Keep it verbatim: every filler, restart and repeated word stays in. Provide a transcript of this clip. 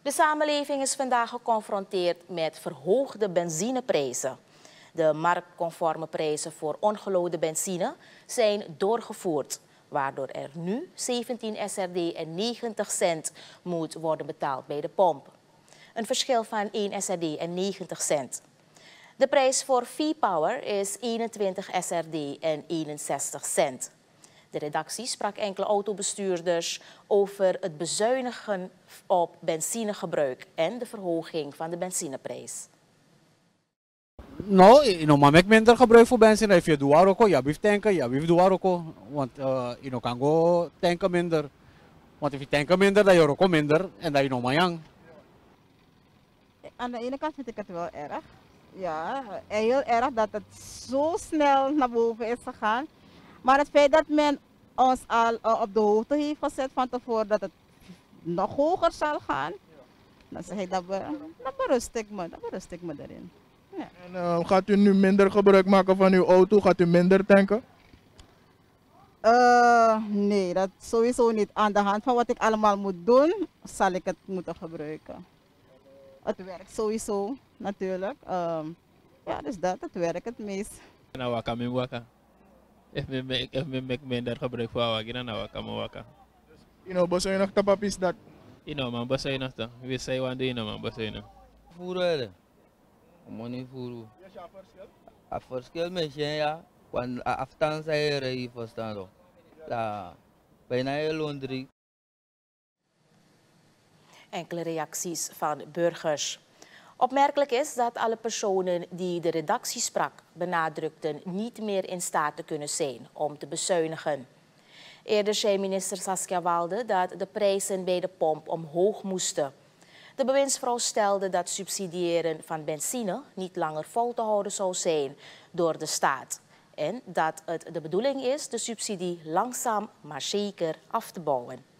De samenleving is vandaag geconfronteerd met verhoogde benzineprijzen. De marktconforme prijzen voor ongeloode benzine zijn doorgevoerd, waardoor er nu zeventien S R D en negentig cent moet worden betaald bij de pomp. Een verschil van één S R D en negentig cent. De prijs voor V-Power is eenentwintig S R D en eenenzestig cent. De redactie sprak enkele autobestuurders over het bezuinigen op benzinegebruik en de verhoging van de benzineprijs. Nou, je know, maar ik minder gebruik voor benzine. If je doet ook, ja, blijft tanken, ja, blijft doen ook. Want uh, je know, kan go tanken minder. Want als je tanken minder, dan je ook minder en dan je nog maar jang. Aan de ene kant vind ik het wel erg. Ja, heel erg dat het zo snel naar boven is gegaan. Maar het feit dat men ons al uh, op de hoogte heeft gezet van tevoren dat het nog hoger zal gaan, dan zeg ik dat, be, dat berust ik me, dat berust ik me erin. Ja. En, uh, gaat u nu minder gebruik maken van uw auto? Gaat u minder tanken? Uh, nee, dat sowieso niet. Aan de hand van wat ik allemaal moet doen, zal ik het moeten gebruiken. Het werkt sowieso, natuurlijk. Um, ja, dus dat, het werkt het meest. Nou, waka mijn waka. If me make if me make minder gebruik van waka, dan nou waka mijn waka. You know, boss, je nog tapap is dat? You know, man, boss, je nog toch? Wie zei wat doe je nou, man, boss, je nog? Voeren, money voeren. Het verschil met je, ja, want afstand zijn er hier verstaan. La, bijna heel laundry. Enkele reacties van burgers. Opmerkelijk is dat alle personen die de redactie sprak benadrukten niet meer in staat te kunnen zijn om te bezuinigen. Eerder zei minister Saskia Walde dat de prijzen bij de pomp omhoog moesten. De bewindsvrouw stelde dat subsidiëren van benzine niet langer vol te houden zou zijn door de staat. En dat het de bedoeling is de subsidie langzaam maar zeker af te bouwen.